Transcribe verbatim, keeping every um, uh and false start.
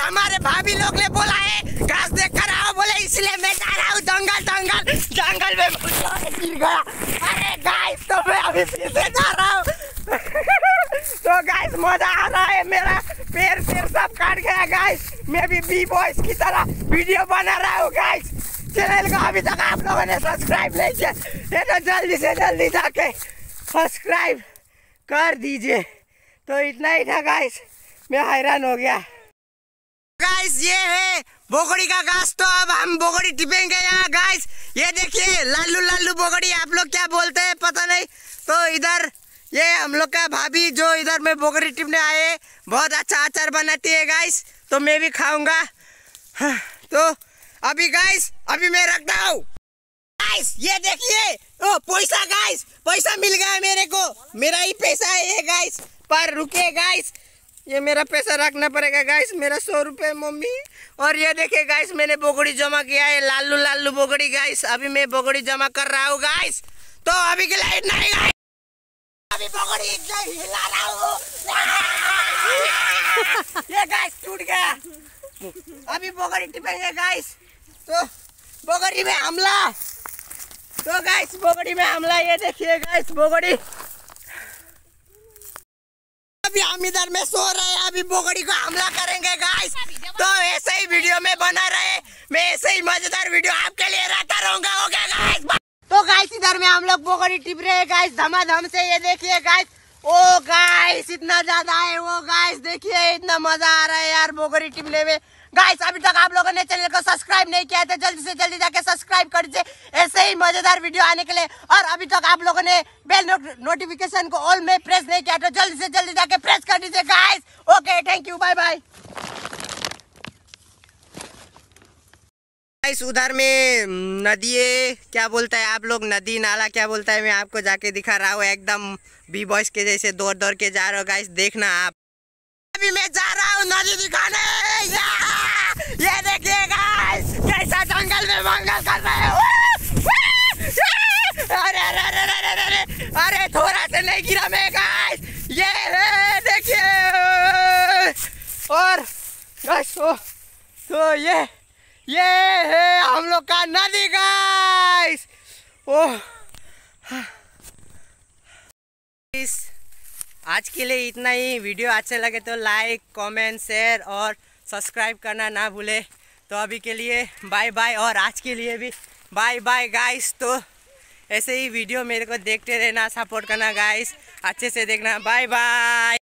हमारे भाभी लोग ने बोला है घास देख कर आओ, बोले इसलिए मैं जा रहा हूँ जंगल जंगल जंगल में गिर गया। अरे गाइस तो मैं अभी फिर से जा रहा हूँ। तो गाइस मजा आ रहा है, मेरा पैर पैर सब काट गया गाइस। मैं भी बी बॉयज की तरह वीडियो बना रहा हूँ गाइस। चैनल को अभी तक आप लोगों ने सब्सक्राइब नहीं किया ये तो जल्दी से जल्दी जाके सब्सक्राइब कर दीजिए। तो इतना ही था गाइस, मैं हैरान हो गया। गाइस ये है बोगड़ी का घास, तो अब हम बोगड़ी टिपेंगे यहाँ गाइस। ये देखिए लालू लालू बोगड़ी, आप लोग क्या बोलते हैं पता नहीं। तो इधर ये हम लोग का भाभी जो इधर में बोगड़ी टिपने आए, बहुत अच्छा अचार बनाती है गाइस, तो मैं भी खाऊंगा। हाँ, तो अभी गाइस अभी मैं रखता हूँ गाइस। ये देखिए ओ पैसा गाइस, पैसा मिल गया मेरे को, मेरा ही पैसा है ये गाइस। पर रुके गाइस, ये मेरा पैसा रखना पड़ेगा गाइस, मेरा सौ रुपये मम्मी। और ये देखिए गाइस मैंने बोगड़ी जमा किया है, लालू लालू बोगड़ी गाइस। अभी मैं बोगड़ी जमा कर रहा हूँ गाइस। तो अभी के लिए इतना ही गाइस, अभी बोगड़ी हिला रहा हूँ। ये गाइस टूट गया, अभी बोगड़ी टिपेंगे गाइस। तो बोगड़ी में हमला, तो गाइस बोगड़ी में हमला, ये देखिए गाइस बोगड़ी। अभी हम इधर में सो रहे हैं, अभी बोगड़ी को हमला करेंगे गाइस। तो ऐसे ही वीडियो में बना रहे, मैं ऐसे ही मजेदार वीडियो आपके लिए लाता रहूंगा। Okay guys. तो गाइस इधर में हम लोग बोगड़ी टिप रहे हैं गाइस धमाधम से। ये देखिए गाइस, ओ गाइस इतना ज्यादा है वो गाइस, देखिए इतना मजा आ रहा है यार बोगड़ी टिपने में गाइस। अभी तक आप लोगों ने चैनल को सब्सक्राइब नहीं किया तो जल्दी से जल्दी जाके सब्सक्राइब कर दीजिए ऐसे ही मजेदार वीडियो आने के लिए। और अभी तक आप लोगों ने बेल नो, नोटिफिकेशन को ऑल में प्रेस नहीं किया तो जल्दी से जल्दी जाके प्रेस कर दीजिए guys. Okay thank you, bye bye guys. उधर में नदी है, क्या बोलता है आप लोग, नदी नाला क्या बोलता है, मैं आपको जाके दिखा रहा हूँ। एकदम बी बॉयज के जैसे दौड़ दौड़ के जा रहा हूँ गाइस, देखना आप। अभी मैं जा रहा हूँ नदी दिखाने, ये देखिए गाइस कैसा जंगल में मंगल कर रहे हैं। अरे अरे अरे अरे अरे अरे थोड़ा से नहीं गिरा मैं गाइस, ये देखिए। और गाइस तो ये ये है हम लोग का नदी गाइस। ओह आज के लिए इतना ही। वीडियो अच्छे लगे तो लाइक कमेंट शेयर और सब्सक्राइब करना ना भूले। तो अभी के लिए बाय बाय, और आज के लिए भी बाय बाय गाइस। तो ऐसे ही वीडियो मेरे को देखते रहना, सपोर्ट करना गाइस, अच्छे से देखना। Bye bye.